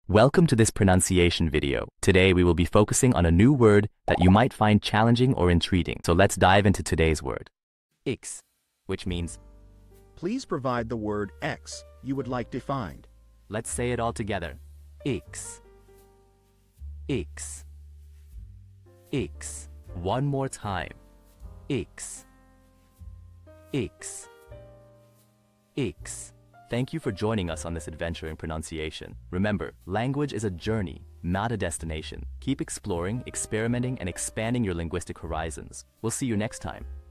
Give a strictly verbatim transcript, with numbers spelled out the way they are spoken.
Welcome to this pronunciation video. Today we will be focusing on a new word that you might find challenging or intriguing. So let's dive into today's word. X, which means, Please provide the word X you would like defined. let's say it all together. X. X. X. One more time. X. X. X. Thank you for joining us on this adventure in pronunciation. Remember, language is a journey, not a destination. Keep exploring, experimenting, and expanding your linguistic horizons. We'll see you next time.